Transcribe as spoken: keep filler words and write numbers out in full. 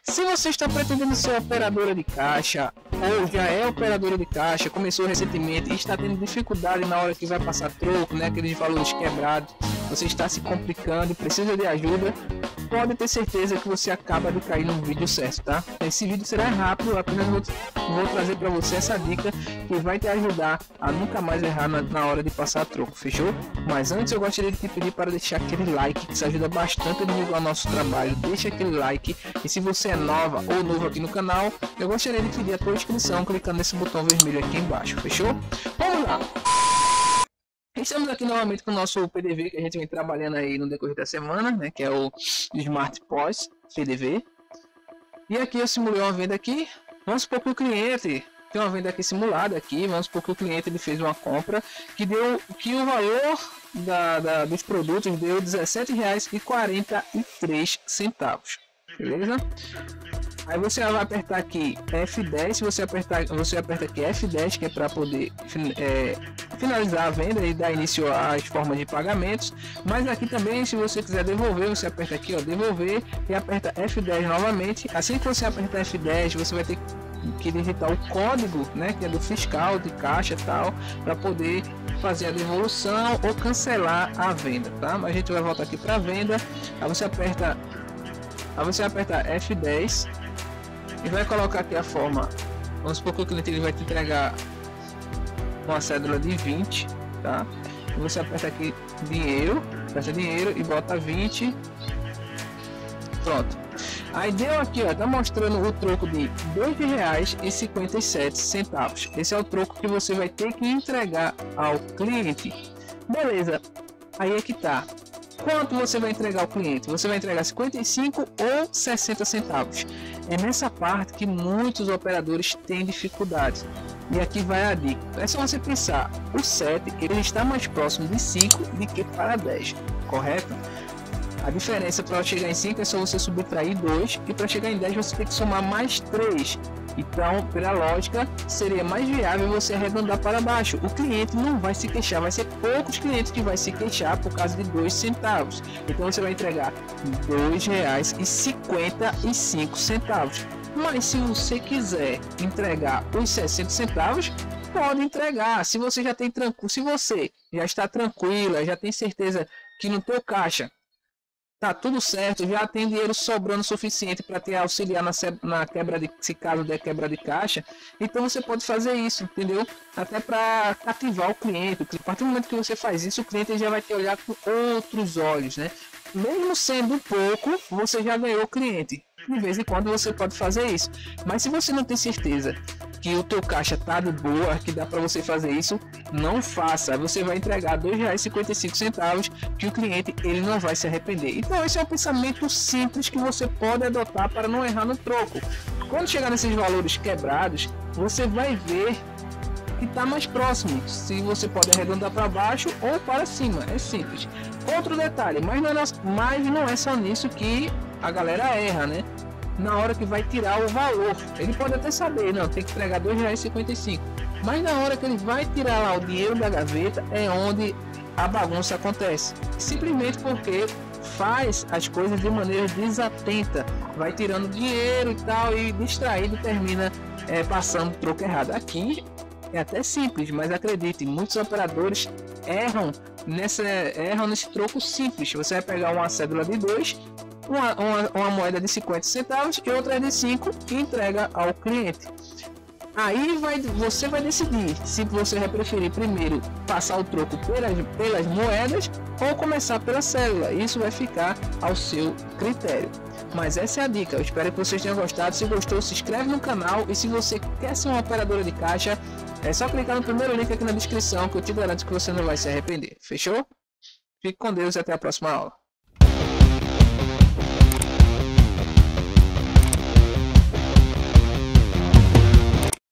Se você está pretendendo ser operadora de caixa ou já é operadora de caixa, começou recentemente e está tendo dificuldade na hora que vai passar troco, né, aqueles valores quebrados, você está se complicando e precisa de ajuda, pode ter certeza que você acaba de cair no vídeo certo, tá? Esse vídeo será rápido, eu apenas vou, vou trazer para você essa dica que vai te ajudar a nunca mais errar na, na hora de passar troco, fechou? Mas antes eu gostaria de te pedir para deixar aquele like, que isso ajuda bastante a divulgar o nosso trabalho. Deixa aquele like, e se você é nova ou novo aqui no canal, eu gostaria de pedir a tua inscrição clicando nesse botão vermelho aqui embaixo, fechou? Vamos lá! Estamos aqui novamente com o nosso P D V que a gente vem trabalhando aí no decorrer da semana, né, que é o Smart P O S P D V. E aqui eu simulei uma venda aqui. Vamos supor que o cliente tem uma venda aqui simulada aqui. Vamos supor que o cliente ele fez uma compra que deu que o valor da, da, dos produtos deu dezessete reais e quarenta e três centavos. Beleza? Aí você vai apertar aqui F dez, se você apertar, você aperta aqui F dez, que é para poder é, finalizar a venda e dar início às formas de pagamentos. Mas aqui também, se você quiser devolver, você aperta aqui, ó, devolver, e aperta F dez novamente. Assim que você apertar F dez, você vai ter que digitar o código, né, que é do fiscal, de caixa e tal, para poder fazer a devolução ou cancelar a venda, tá? Mas a gente vai voltar aqui para venda. Aí você aperta, aí você aperta F dez. E vai colocar aqui a forma. Vamos supor que o cliente ele vai te entregar uma cédula de vinte, tá? E você aperta aqui dinheiro, aperta dinheiro e bota vinte. Pronto. Aí deu aqui, ó, tá mostrando o troco de dois reais e cinquenta e sete centavos. Esse é o troco que você vai ter que entregar ao cliente. Beleza. Aí é que tá. Quanto você vai entregar ao cliente? Você vai entregar cinquenta e cinco ou sessenta centavos? É nessa parte que muitos operadores têm dificuldade. E aqui vai a dica. É só você pensar, o sete ele está mais próximo de cinco do que para dez, correto? A diferença para chegar em cinco é só você subtrair dois, e para chegar em dez você tem que somar mais três. Então, pela lógica, seria mais viável você arredondar para baixo. O cliente não vai se queixar, vai ser poucos clientes que vai se queixar por causa de dois centavos. Então você vai entregar dois reais e cinquenta e cinco centavos. Mas se você quiser entregar os sessenta centavos, pode entregar. Se você já tem tranquilo, se você já está tranquila, já tem certeza que no teu caixa tá tudo certo, já tem dinheiro sobrando suficiente para te auxiliar na, na quebra de, se caso der quebra de caixa, então você pode fazer isso, entendeu? Até para cativar o cliente. A partir do momento que você faz isso, o cliente já vai te olhar com outros olhos, né? Mesmo sendo pouco, você já ganhou o cliente. De vez em quando você pode fazer isso, mas se você não tem certeza que o teu caixa tá de boa, que dá para você fazer isso, não faça. Você vai entregar dois reais e cinquenta e cinco centavos, que o cliente ele não vai se arrepender. Então esse é um pensamento simples que você pode adotar para não errar no troco. Quando chegar nesses valores quebrados, você vai ver que está mais próximo, se você pode arredondar para baixo ou para cima, é simples. Outro detalhe, mas não, é, mas não é só nisso que a galera erra, né? Na hora que vai tirar o valor, ele pode até saber, não, tem que entregar dois reais e cinquenta e cinco, mas na hora que ele vai tirar lá o dinheiro da gaveta é onde a bagunça acontece, simplesmente porque faz as coisas de maneira desatenta, vai tirando dinheiro e tal, e distraído termina é, passando o troco errado. Aqui é até simples, mas acredite, muitos operadores erram nessa erram nesse troco simples. Você vai pegar uma cédula de dois, uma, uma, uma moeda de cinquenta centavos e outra de cinco e entrega ao cliente. Aí vai, você vai decidir se você vai preferir primeiro passar o troco pelas, pelas moedas ou começar pela cédula. Isso vai ficar ao seu critério. Mas essa é a dica. Eu espero que vocês tenham gostado. Se gostou, se inscreve no canal. E se você quer ser uma operadora de caixa, é só clicar no primeiro link aqui na descrição, que eu te garanto que você não vai se arrepender. Fechou? Fique com Deus e até a próxima aula.